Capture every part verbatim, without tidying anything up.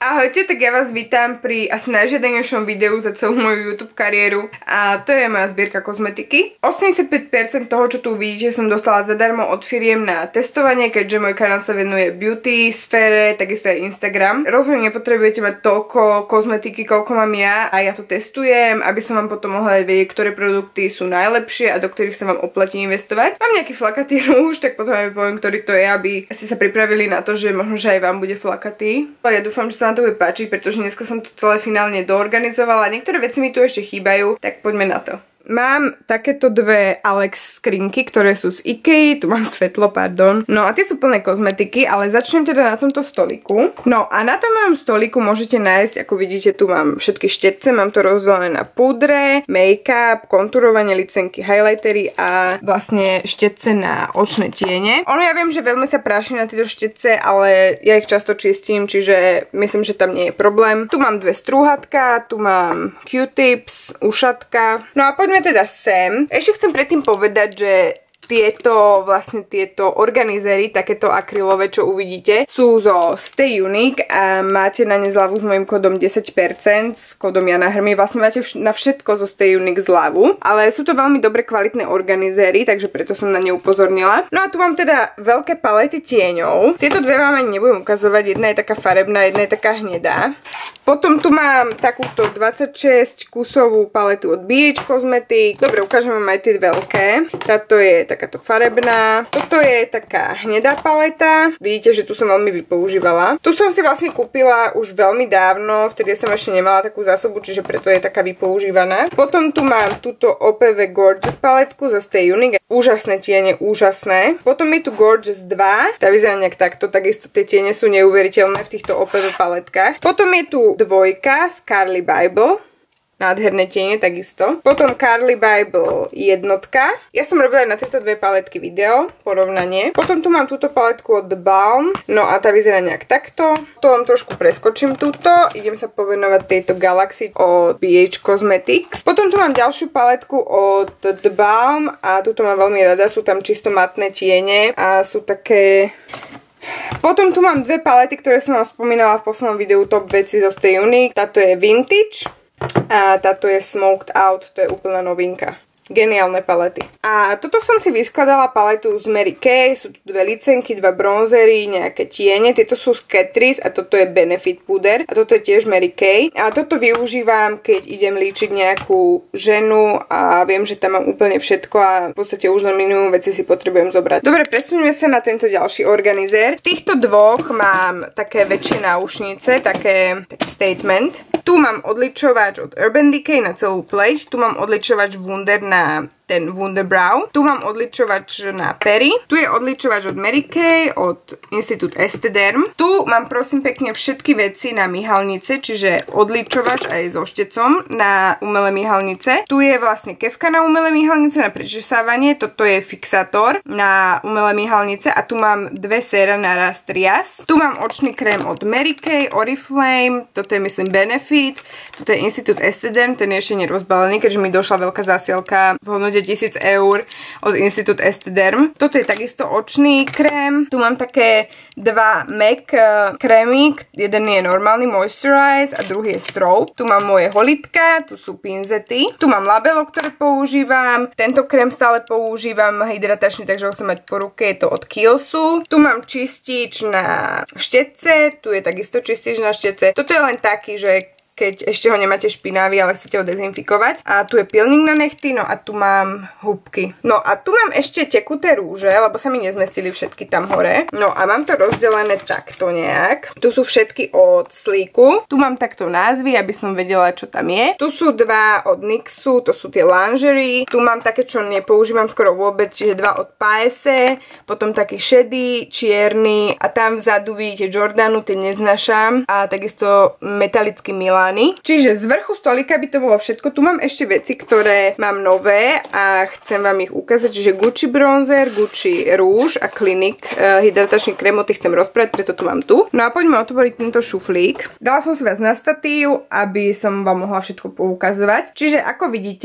Ahojte, tak ja vás vítam pri asi najžiadanejšom videu za celú moju YouTube kariéru a to je moja zbierka kozmetiky. osemdesiatpäť percent toho, čo tu vidíte, som dostala zadarmo od firiem na testovanie, keďže môj kanál sa venuje beauty sfére, takisto aj Instagram. Rozhodne nepotrebujete mať toľko kozmetiky, koľko mám ja a ja to testujem, aby som vám potom mohla vedieť, ktoré produkty sú najlepšie a do ktorých sa vám oplatí investovať. Mám nejaký flakatý rúž, tak potom aj poviem, ktorý to je, aby ste sa pripravili na to, že možno, že aj vám bude flakatý. Ja dúfam, že sa to bude páčiť, pretože dneska som to celé finálne doorganizovala. Niektoré veci mi tu ešte chýbajú, tak poďme na to. Mám takéto dve Alex skrinky, ktoré sú z IKEA, tu mám svetlo, pardon. No a tie sú plné kozmetiky, ale začnem teda na tomto stoliku. No a na tom mojom stoliku môžete nájsť, ako vidíte, tu mám všetky štetce, mám to rozdelené na púdre, make-up, kontúrovanie, licenky, highlightery a vlastne štetce na očné tiene. Ono ja viem, že veľmi sa práši na tieto štetce, ale ja ich často čistím, čiže myslím, že tam nie je problém. Tu mám dve strúhatka, tu mám Q-tips, ušatka. No a poďme teda sem. Ešte chcem predtým povedať, že tieto vlastne tieto organizéry, takéto akrylové, čo uvidíte, sú zo Stay Unique a máte na ne zľavu s mojím kódom desať percent, s kódom Jana Hrmy. Vlastne máte vš na všetko zo Stay Unique zľavu, ale sú to veľmi dobre kvalitné organizéry, takže preto som na ne upozornila. No a tu mám teda veľké palety tieňov. Tieto dve vám ani nebudem ukazovať, jedna je taká farebná, jedna je taká hnedá. Potom tu mám takúto dvadsaťšesť kusovú paletu od bé há Cosmetics. Dobre, ukážem vám aj tie veľké. Táto je takáto farebná. Toto je taká hnedá paleta. Vidíte, že tu som veľmi vypoužívala. Tu som si vlastne kúpila už veľmi dávno, vtedy som ešte nemala takú zásobu, čiže preto je taká vypoužívaná. Potom tu mám túto ó pé vé Gorgeous paletku zo Stay Unique. Úžasné tiene, úžasné. Potom je tu Gorgeous dva. Tá vyzerá nejak takto, takisto tie tiene sú neuveriteľné v týchto ó pé vé paletkách. Potom je tu dvojka z Carli Bible. Nádherné tiene takisto. Potom Carli Bible jednotka. Ja som robila na tieto dve paletky video, porovnanie. Potom tu mám túto paletku od The Balm. No a tá vyzerá nejak takto. To vám trošku preskočím túto. Idem sa povenovať tejto Galaxy od bé há Cosmetics. Potom tu mám ďalšiu paletku od The Balm a túto mám veľmi rada. Sú tam čisto matné tiene a sú také... Potom tu mám dve palety, ktoré som vám spomínala v poslednom videu top veci zo Stay Unique. Táto je Vintage a táto je Smoked Out, to je úplná novinka. Geniálne palety. A toto som si vyskladala paletu z Mary Kay, sú tu dve licenky, dva bronzery, nejaké tiene, tieto sú z Catrice a toto je Benefit puder a toto je tiež Mary Kay. A toto využívam, keď idem líčiť nejakú ženu a viem, že tam mám úplne všetko a v podstate už len minimum veci si potrebujem zobrať. Dobre, presunieme sa na tento ďalší organizér. V týchto dvoch mám také väčšie náušnice, také, také statement. Tu mám odličovač od Urban Decay na celú pleť, tu mám odličovač Wunder na ten Wunderbrow. Tu mám odličovač na pery. Tu je odličovač od Mary Kay, od Institute Estederm. Tu mám prosím pekne všetky veci na myhalnice, čiže odličovač aj so štecom na umelé myhalnice. Tu je vlastne kefka na umelé myhalnice na prečesávanie. Toto je fixátor na umelé myhalnice a tu mám dve séra na rast rias. Tu mám očný krém od Mary Kay, Oriflame. Toto je myslím Benefit. Toto je Institute Estederm, ten je ešte nerozbalený, keďže mi došla veľká zásielka v hodnote tisíc eur od Institute Estederm. Toto je takisto očný krém. Tu mám také dva MAC krémy. Jeden je normálny Moisturize a druhý je Strobe. Tu mám moje holitka, tu sú pinzety. Tu mám labelo, ktoré používam. Tento krém stále používam hydratačný, takže ho chcem mať po ruke. Je to od Kiehlsu. Tu mám čistič na štetce. Tu je takisto čistič na štetce. Toto je len taký, že keď ešte ho nemáte špinavý, ale chcete ho dezinfikovať. A tu je pilník na nechty, no a tu mám húbky. No a tu mám ešte tekuté rúže, lebo sa mi nezmestili všetky tam hore. No a mám to rozdelené takto nejak. Tu sú všetky od Sleeku. Tu mám takto názvy, aby som vedela, čo tam je. Tu sú dva od NYXu, to sú tie lingerie. Tu mám také, čo nepoužívam skoro vôbec, čiže dva od Paese. Potom taký šedý, čierny a tam vzadu vidíte Jordanu, ten neznášam. A takisto metalický Milan. Čiže z vrchu stolika by to bolo všetko. Tu mám ešte veci, ktoré mám nové a chcem vám ich ukázať. Čiže Gucci bronzer, Gucci rúž a Clinique uh, hydratačný krém, o tých chcem rozprávať, preto tu mám tu. No a poďme otvoriť tento šuflík. Dala som si vás na statív, aby som vám mohla všetko poukazovať. Čiže ako vidíte,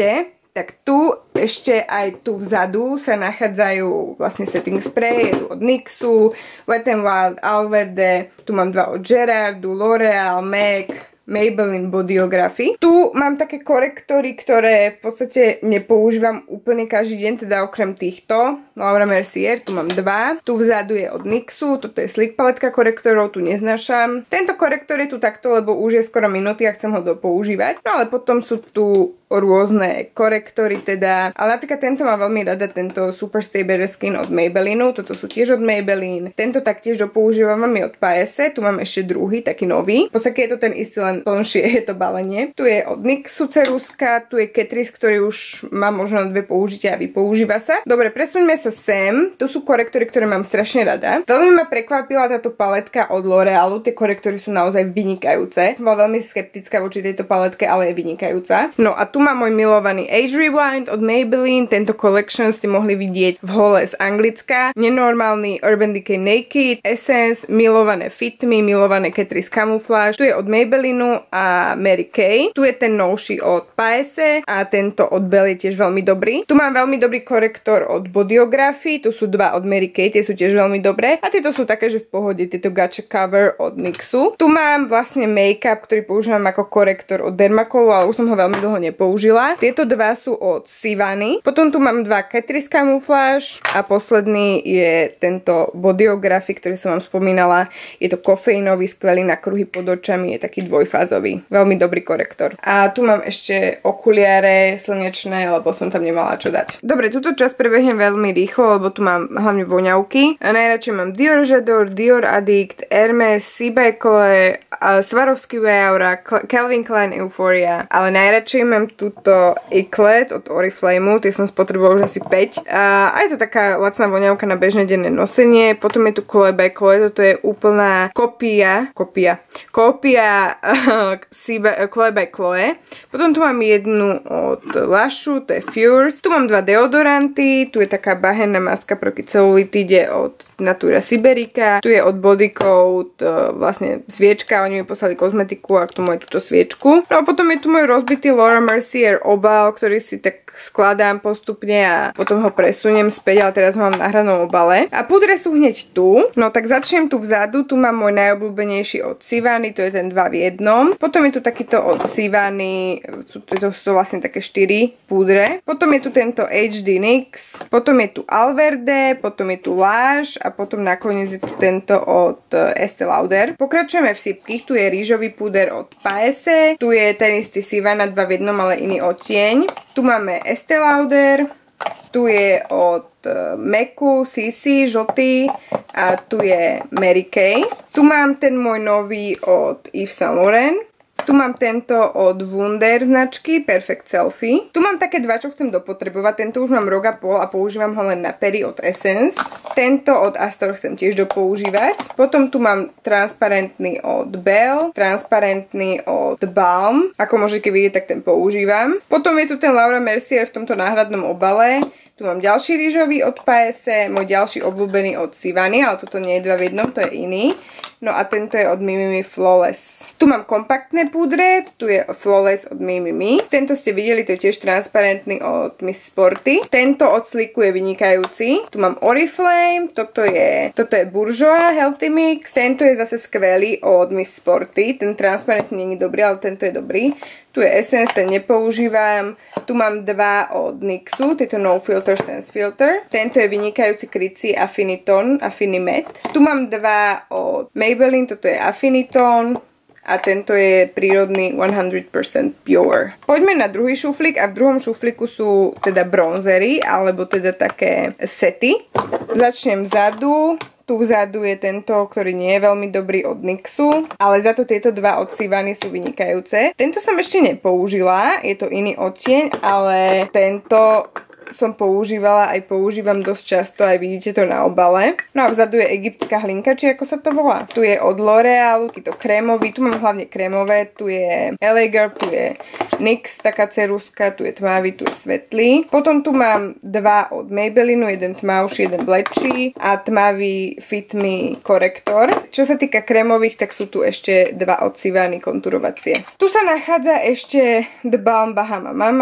tak tu ešte aj tu vzadu sa nachádzajú vlastne setting spray, je tu od NYXu, Wet n Wild, Alverde, tu mám dva od Gerardu, L'Oreal, MAC, Maybelline Bodyography. Tu mám také korektory, ktoré v podstate nepoužívam úplne každý deň, teda okrem týchto. Laura Mercier, tu mám dva. Tu vzadu je od NYXu, toto je Sleek paletka korektorov, tu neznášam. Tento korektor je tu takto, lebo už je skoro minúty a chcem ho dopoužívať. No ale potom sú tu rôzne korektory teda, ale napríklad tento mám veľmi rada, tento Super Stay Better Skin od Maybellinu, toto sú tiež od Maybelline, tento taktiež dopoužívam veľmi od Paese, tu mám ešte druhý, taký nový, v podstate je to ten istý, len plnšie je to balenie. Tu je od NYXu ceruska, tu je Catrice, ktorý už má možno dve použitia a vypoužíva sa. Dobre, presuňme sa sem, tu sú korektory, ktoré mám strašne rada. Veľmi ma prekvapila táto paletka od L'Orealu, tie korektory sú naozaj vynikajúce. Som bola veľmi skeptická voči tejto paletke, ale je vynikajúca. No a tu Tu mám môj milovaný Age Rewind od Maybelline, tento collection ste mohli vidieť v hole z Anglicka. Nenormálny Urban Decay Naked, Essence, milované Fit Me, milované Catrice Camouflage. Tu je od Maybellinu a Mary Kay. Tu je ten novší od Paese a tento od Belle je tiež veľmi dobrý. Tu mám veľmi dobrý korektor od Bodyography, tu sú dva od Mary Kay, tie sú tiež veľmi dobré. A tieto sú také, že v pohode, tieto Gotcha Cover od NYXu. Tu mám vlastne make-up, ktorý používam ako korektor od Dermacolu, ale už som ho veľmi dlho nepoužívala. použila. Tieto dva sú od Sivany. Potom tu mám dva Catrice Camouflage a posledný je tento Bodyography, ktorý som vám spomínala. Je to kofeínový, skvelý na kruhy pod očami, je taký dvojfázový. Veľmi dobrý korektor. A tu mám ešte okuliare slnečné, lebo som tam nemala čo dať. Dobre, túto časť prebehnem veľmi rýchlo, lebo tu mám hlavne voňavky. A najradšej mám Dior J'adore, Dior Addict, Hermes, C by Chloe, Swarovski Aura, Calvin Klein Euphoria, ale najradšej mám túto Eclat od Oriflame, tie som spotrebovala už asi päť. A je to taká lacná voňavka na bežné denné nosenie. Potom je tu Chloe by Chloe, toto je úplná kopia, kopia, kopia uh, Chloe by Chloe. Potom tu mám jednu od Lashu, to je Fures. Tu mám dva deodoranty, tu je taká bahenná maska proti celulitíde od Natura Siberica. Tu je od Bodycoat uh, vlastne sviečka, oni mi poslali kozmetiku a k tomu aj túto sviečku. No a potom je tu môj rozbitý Laura Mercier obal, ktorý si tak skladám postupne a potom ho presuniem späť, ale teraz ho mám na hranom obale. A pudre sú hneď tu. No tak začnem tu vzadu, tu mám môj najobľúbenejší od Sivany, to je ten dva v jednom. Potom je tu takýto od Sivany, to sú vlastne také štyri púdre. Potom je tu tento há dé NYX, potom je tu Alverde, potom je tu Lash a potom nakoniec je tu tento od Estée Lauder. Pokračujeme v sypkých, tu je rýžový púder od Paese, tu je ten istý Sivana dva v jednom, ale iný odtieň. Tu máme Estée Lauder, tu je od Meku, Sisi, žltý a tu je Mary Kay. Tu mám ten môj nový od Yves Saint Laurent. Tu mám tento od Wunder značky Perfect Selfie. Tu mám také dva, čo chcem dopotrebovať. Tento už mám rok a pol a používam ho len na pery od Essence. Tento od Astor chcem tiež dopoužívať. Potom tu mám transparentný od Belle, transparentný od Balm. Ako môžete vidieť, tak ten používam. Potom je tu ten Laura Mercier v tomto náhradnom obale. Tu mám ďalší rýžový od Paese, môj ďalší obľúbený od Sivany, ale toto nie je dva v jednom, to je iný. No a tento je od Mimimi Flawless. Tu mám kompaktné púdre, tu je Flawless od Mimimi. Tento ste videli, to je tiež transparentný od Miss Sporty. Tento od Sleeku je vynikajúci. Tu mám Oriflame, toto je, toto je Bourjois Healthy Mix. Tento je zase skvelý od Miss Sporty. Ten transparentný nie je dobrý, ale tento je dobrý. Tu je Essence, ten nepoužívam. Tu mám dva od NYXu, tieto No Filter Sense Filter. Tento je vynikajúci krycí Affiniton, Affinimet. Tu mám dva od Maybelline, toto je Affiniton. A tento je prírodný sto percent pure. Poďme na druhý šuflík a v druhom šuflíku sú teda bronzery, alebo teda také sety. Začnem vzadu. Tu vzadu je tento, ktorý nie je veľmi dobrý od NYXu, ale za to tieto dva od Sivany sú vynikajúce. Tento som ešte nepoužila, je to iný odtieň, ale tento som používala, aj používam dosť často, aj vidíte to na obale. No a vzadu je egyptská hlinka, či ako sa to volá. Tu je od L'Orealu, takýto krémový, tu mám hlavne krémové, tu je el á Girl, tu je NYX, taká ceruska, tu je tmavý, tu je svetlý. Potom tu mám dva od Maybellinu, jeden tmavší, jeden bledší a tmavý Fit Me korektor. Čo sa týka krémových, tak sú tu ešte dva od Sivany konturovacie. Tu sa nachádza ešte The Balm Bahama Mama.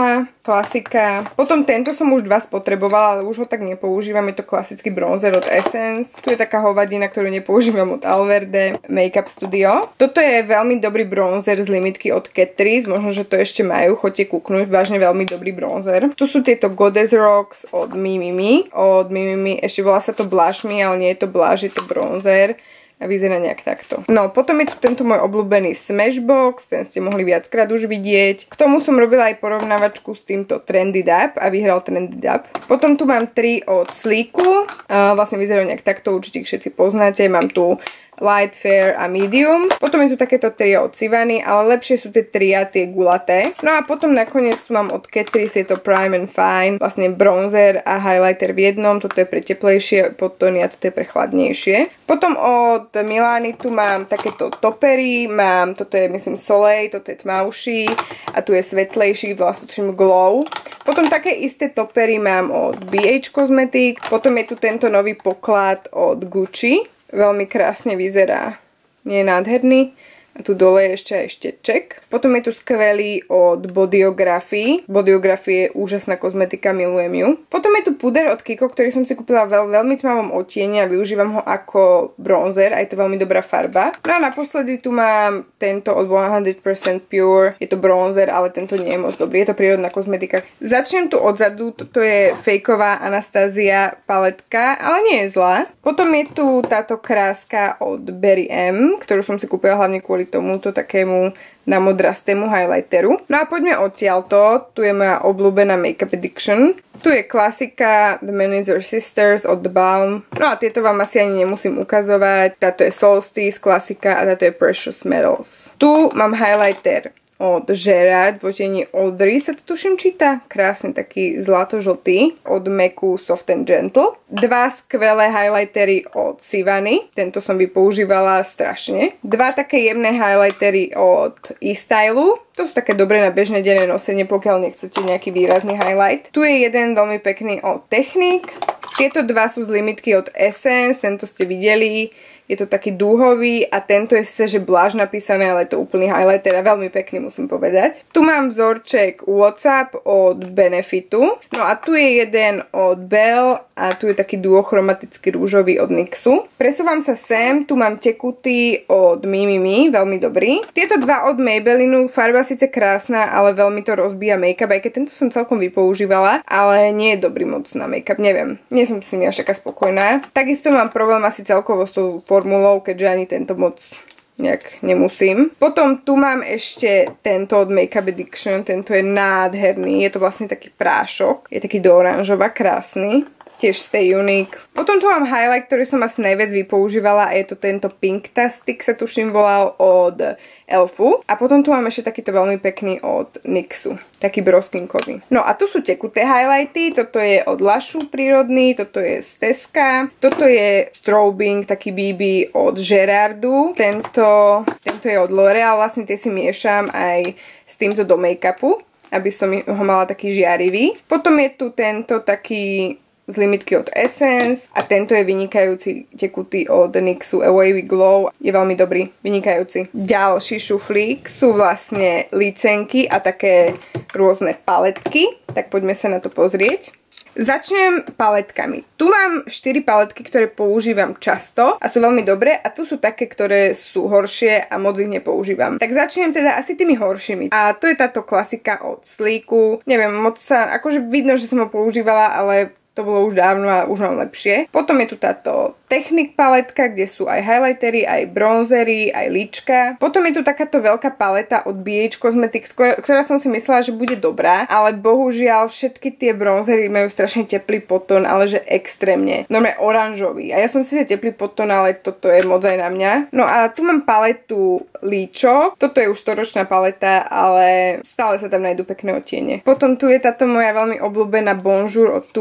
klasika. Potom tento som už dva spotrebovala, ale už ho tak nepoužívam. Je to klasický bronzer od Essence. Tu je taká hovadina, ktorú nepoužívam od Alverde Makeup Studio. Toto je veľmi dobrý bronzer z limitky od Catrice. Možno, že to ešte majú. Choďte kúknuť. Vážne veľmi dobrý bronzer. Tu sú tieto Goddess Rocks od Mimimi. Od Mimimi. Ešte volá sa to Blush Me, ale nie je to blush, je to bronzer. A vyzerá nejak takto. No, potom je tu tento môj obľúbený Smashbox, ten ste mohli viackrát už vidieť. K tomu som robila aj porovnávačku s týmto Trendy Dab a vyhral Trendy Dab. Potom tu mám tri od Sleeku, uh, vlastne vyzerajú nejak takto, určite ich všetci poznáte. Mám tu Light, Fair a Medium. Potom je tu takéto trio od Sivany, ale lepšie sú tie tria, tie gulaté. No a potom nakoniec tu mám od Catrice, je to Prime and Fine, vlastne bronzer a highlighter v jednom. Toto je pre teplejšie podtóny a toto je pre chladnejšie. Potom od Milany tu mám takéto topery, mám, toto je myslím Soleil, toto je tmavší a tu je svetlejší, vlastne tuším Glow. Potom také isté topery mám od bé há Cosmetics, potom je tu tento nový poklad od Gucci. Veľmi krásne vyzerá. Nie je nádherný. A tu dole je ešte aj šteček. Potom je tu skvelý od Bodyography. Bodyography je úžasná kozmetika, milujem ju. Potom je tu puder od Kiko, ktorý som si kúpila veľ, veľmi tmavom odtieni a využívam ho ako bronzer. A je to veľmi dobrá farba. No a naposledy tu mám tento od sto percent Pure. Je to bronzer, ale tento nie je moc dobrý. Je to prírodná kozmetika. Začnem tu odzadu. Toto je fejková Anastasia paletka, ale nie je zlá. Potom je tu táto kráska od Berry M, ktorú som si kúpila hlavne kvôli tomuto takému namodrastému highlighteru. No a poďme odtiaľto. Tu je moja obľúbená Makeup Addiction. Tu je klasika The Manager Sisters od The Balm. No a tieto vám asi ani nemusím ukazovať. Táto je Solstice klasika a táto je Precious Metals. Tu mám highlighter od Gerard v odtieni Audrey sa to tuším číta. Krásny taký zlato-žltý. Od Macu Soft and Gentle. Dva skvelé highlightery od Sivany. Tento som by používala strašne. Dva také jemné highlightery od eStyle. To sú také dobré na bežné denné nosenie, pokiaľ nechcete nejaký výrazný highlight. Tu je jeden veľmi pekný od Technique. Tieto dva sú z limitky od Essence. Tento ste videli. Je to taký dúhový a tento je sice, že blush napísané, ale je to úplný highlighter a veľmi pekný, musím povedať. Tu mám vzorček WhatsApp od Benefitu. No a tu je jeden od Belle a tu je taký duochromatický rúžový od NYXu. Presúvam sa sem, tu mám tekutý od Mimimi, veľmi dobrý. Tieto dva od Maybellinu, farba síce krásna, ale veľmi to rozbíja make-up, aj keď tento som celkom vypoužívala, ale nie je dobrý moc na make-up, neviem. Nie som si až taká spokojná. Takisto mám problém asi celkovo s tou formulou, keďže ani tento moc nejak nemusím. Potom tu mám ešte tento od Makeup Addiction, tento je nádherný, je to vlastne taký prášok, je taký do oranžova, krásny. Tiež Stay Unique. Potom tu mám highlight, ktorý som asi najviac vypoužívala a je to tento Pinktastic, sa tuším volal, od Elfu. A potom tu mám ešte takýto veľmi pekný od NYXu. Taký broskinkový. No a tu sú tekuté highlighty. Toto je od Lashu prírodný, toto je z Teska. Toto je Strobing, taký bé bé od Gerardu. Tento, tento je od L'Oreal, vlastne tie si miešam aj s týmto do make-upu, aby som ho mala taký žiarivý. Potom je tu tento taký z limitky od Essence a tento je vynikajúci tekutý od NYXu A Wavy Glow. Je veľmi dobrý, vynikajúci. Ďalší šuflík sú vlastne lícenky a také rôzne paletky. Tak poďme sa na to pozrieť. Začnem paletkami. Tu mám štyri paletky, ktoré používam často a sú veľmi dobré a tu sú také, ktoré sú horšie a moc ich nepoužívam. Tak začnem teda asi tými horšími. A to je táto klasika od Sleeku. Neviem, moc sa, akože vidno, že som ho používala, ale to bolo už dávno a už mám lepšie. Potom je tu táto Technique paletka, kde sú aj highlightery, aj bronzery, aj líčka. Potom je tu takáto veľká paleta od bé há Cosmetics, ktorá som si myslela, že bude dobrá, ale bohužiaľ všetky tie bronzery majú strašne teplý podtón, ale že extrémne. Normálne oranžový. A ja som si teplý podtón, ale toto je moc aj na mňa. No a tu mám paletu líčok. Toto je už storočná paleta, ale stále sa tam nájdú pekné odtiene. Potom tu je táto moja veľmi obľúbená Bonjour od Too Faced.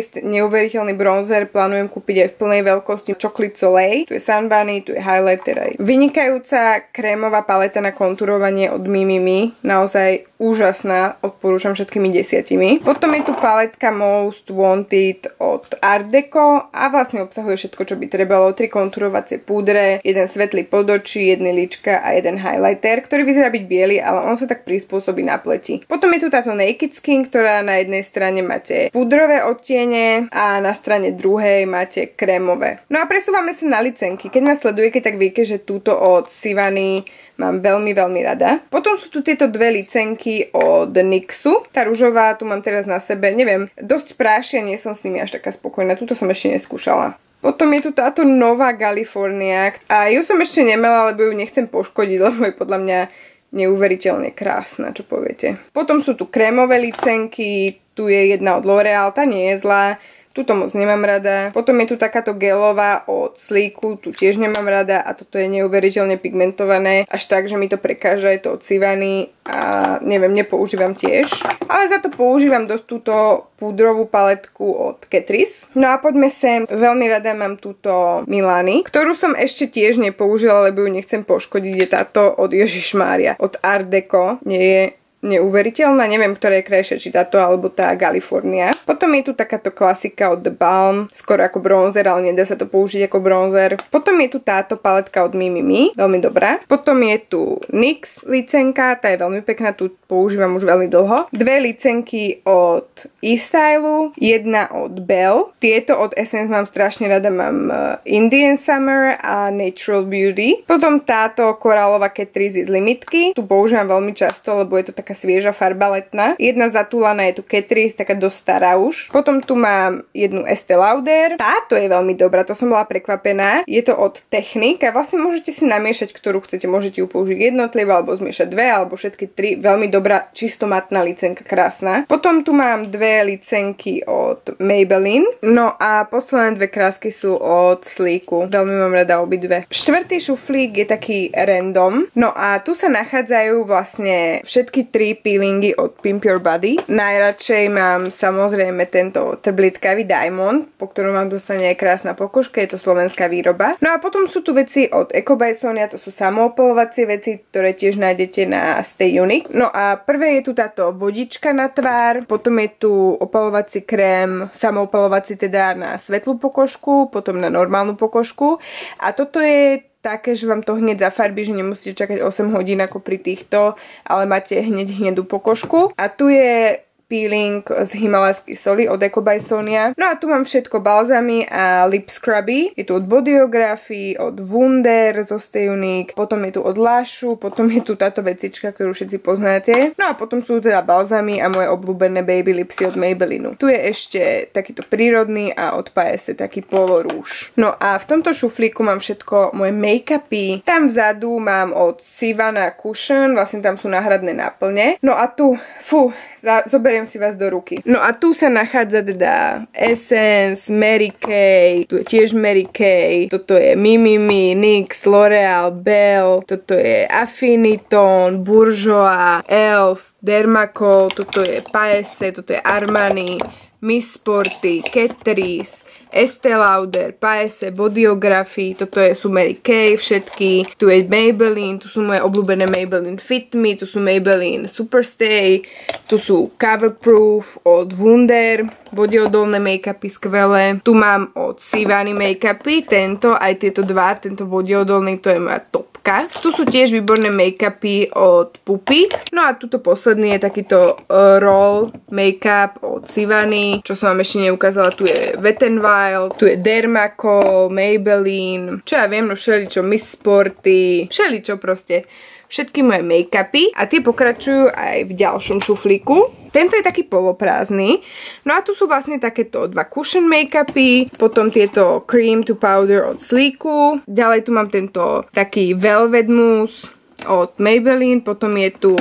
Faced neuveriteľný bronzer plánujem kúpiť aj v plnej veľkosti Chocolate Soleil. Tu je Sunbunny, tu je highlighter aj vynikajúca krémová paleta na kontúrovanie od Mimimi. Naozaj úžasná, odporúčam všetkými desiatimi. Potom je tu paletka Most Wanted od Art Deco a vlastne obsahuje všetko, čo by trebalo. Tri kontúrovacie púdre, jeden svetlý podočí, jedny líčka a jeden highlighter, ktorý vyzerá byť biely, ale on sa tak prispôsobí na pleti. Potom je tu táto Naked Skin, ktorá na jednej strane máte púdrové odtiene a na strane druhej máte krémové. No a presúvame sa na licenky. Keď ma sledujete, tak viete, že túto od Sivany mám veľmi, veľmi rada. Potom sú tu tieto dve licenky od NYXu. Tá ružová tu mám teraz na sebe, neviem, dosť prášia, nie som s nimi až taká spokojná. Túto som ešte neskúšala. Potom je tu táto nová California a ju som ešte nemala, lebo ju nechcem poškodiť, lebo je podľa mňa neuveriteľne krásna, čo poviete. Potom sú tu krémové licenky, tu je jedna od L'Oreal, tá nie je zlá. Tuto moc nemám rada. Potom je tu takáto gelová od Sleeku, tu tiež nemám rada a toto je neuveriteľne pigmentované. Až tak, že mi to prekáža, je to od Sivany a neviem, nepoužívam tiež. Ale za to používam dosť túto púdrovú paletku od Catrice. No a poďme sem, veľmi rada mám túto Milani, ktorú som ešte tiež nepoužila, lebo ju nechcem poškodiť. Je táto od Ježišmária, od Art Deco. Nie je neuveriteľná, neviem, ktorá je krajšia, či táto alebo tá California. Potom je tu takáto klasika od The Balm, skoro ako bronzer, ale nedá sa to použiť ako bronzer. Potom je tu táto paletka od Mimimi, veľmi dobrá. Potom je tu NYX licenka, tá je veľmi pekná, tu používam už veľmi dlho. Dve licenky od eStyle, jedna od Belle. Tieto od Essence mám strašne rada, mám Indian Summer a Natural Beauty. Potom táto korálová Catrice z limitky, tu používam veľmi často, lebo je to taká svieža farba letná. Jedna zatúlaná je tu Catrice, taká dosť stará už. Potom tu mám jednu Estée Lauder. Táto je veľmi dobrá, to som bola prekvapená. Je to od Technic a vlastne môžete si namiešať, ktorú chcete. Môžete ju použiť jednotlivo, alebo zmiešať dve, alebo všetky tri. Veľmi dobrá, čisto matná licenka, krásna. Potom tu mám dve licenky od Maybelline. No a posledné dve krásky sú od Sleeku. Veľmi mám rada obidve. Štvrtý šuflík je taký random. No a tu sa nachádzajú vlastne všetky tri peelingy od Pimp Your Body. Najradšej mám samozrejme tento trblitkavý Diamond, po ktorom vám dostane aj krásna pokožka, je to slovenská výroba. No a potom sú tu veci od Eco by Sonia, to sú samoopalovacie veci, ktoré tiež nájdete na Stay Unique. No a prvé je tu táto vodička na tvár, potom je tu opalovací krém, samoopalovací teda na svetlú pokožku, potom na normálnu pokožku a toto je také, že vám to hneď zafarbí, že nemusíte čakať osem hodín ako pri týchto, ale máte hneď hnedú pokožku. A tu je peeling z himalajskej soli od Eco by Sonia. No a tu mám všetko balzamy a lip scrubby. Je tu od Bodyography, od Wunder zo Stay Unique, potom je tu od Lashu, potom je tu táto vecička, ktorú všetci poznáte. No a potom sú teda balzamy a moje obľúbené baby lipsy od Maybellinu. Tu je ešte takýto prírodný a od Paese taký polo rúž. No a v tomto šuflíku mám všetko moje make-upy. Tam vzadu mám od Sivana Cushion, vlastne tam sú náhradné náplne. No a tu, fú, zoberiem si vás do ruky. No a tu sa nachádza teda Essence, Mary Kay, tu je tiež Mary Kay, toto je Mimimi, NYX, L'Oreal, Belle, toto je Affiniton, Bourjois, Elf, Dermaco, toto je Paese, toto je Armani, Miss Sporty, Catrice, Estée Lauder, Paese, Bodyography, toto je, sú Mary Kay všetky, tu je Maybelline, tu sú moje obľúbené Maybelline Fit Me, tu sú Maybelline Superstay, tu sú Coverproof od Wunder, vodeodolné make-upy skvelé, tu mám od Sivany make-upy, tento, aj tieto dva, tento vodeodolný, to je moja topka. Tu sú tiež výborné make-upy od Puppy, no a tuto posledný je takýto uh, roll make-up od Sivany, čo som vám ešte neukázala, tu je Wet n Wild, tu je Dermaco, Maybelline, čo ja viem, no všeličo, Miss Sporty, všeličo proste. Všetky moje make-upy a tie pokračujú aj v ďalšom šuflíku. Tento je taký poloprázdny. No a tu sú vlastne takéto dva cushion make-upy, potom tieto cream to powder od Sleeku. Ďalej tu mám tento taký velvet mousse od Maybelline, potom je tu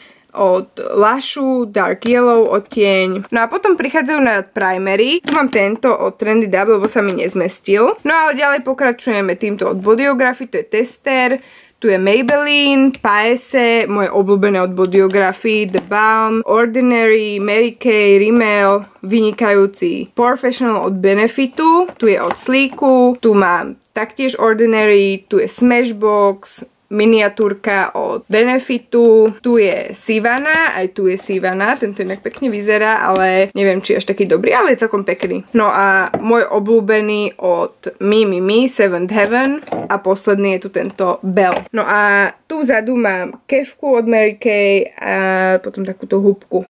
od Lashu, Dark Yellow odtieň. No a potom prichádzajú na primery. Tu mám tento od Trendy Dub, lebo sa mi nezmestil. No ale ďalej pokračujeme týmto od Bodyography, to je tester. Tu je Maybelline, Paese, moje obľúbené od Bodyography, The Balm, Ordinary, Mary Kay, Rimmel, vynikajúci Professional od Benefitu, tu je od Sleeku, tu mám taktiež Ordinary, tu je Smashbox, miniatúrka od Benefitu, tu je Sivana, aj tu je Sivana, tento inak pekne vyzerá, ale neviem, či až taký dobrý, ale je celkom pekný. No a môj obľúbený od Mimimi, Seventh Heaven a posledný je tu tento Belle. No a tu vzadu mám kefku od Mary Kay a potom takúto húbku.